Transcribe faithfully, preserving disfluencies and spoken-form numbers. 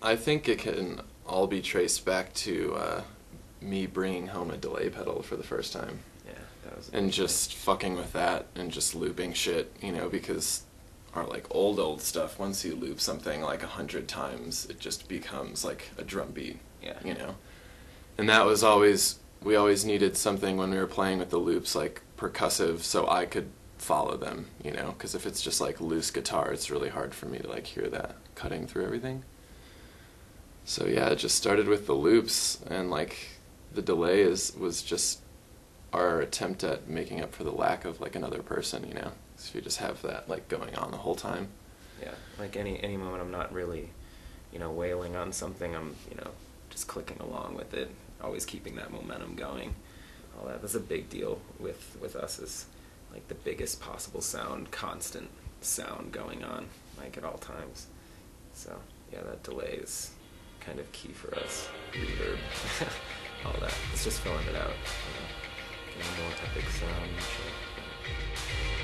I think it can all be traced back to uh, me bringing home a delay pedal for the first time. Yeah, that was. And just fucking with that and just looping shit, you know, because our like old old stuff, once you loop something like a hundred times, it just becomes like a drum beat. Yeah. You know, and that was always we always needed something when we were playing with the loops like percussive, so I could follow them. You know, because if it's just like loose guitar, it's really hard for me to like hear that cutting through everything. So yeah, it just started with the loops, and like the delay is was just our attempt at making up for the lack of like another person, you know. So you just have that like going on the whole time. Yeah, like any any moment I'm not really, you know, wailing on something, I'm, you know, just clicking along with it, always keeping that momentum going. All that, that's a big deal with, with us, is like the biggest possible sound, constant sound going on, like at all times. So yeah, that delay is kind of key for us. Reverb, all that. It's just filling it out, you know, getting more epic sound and shit.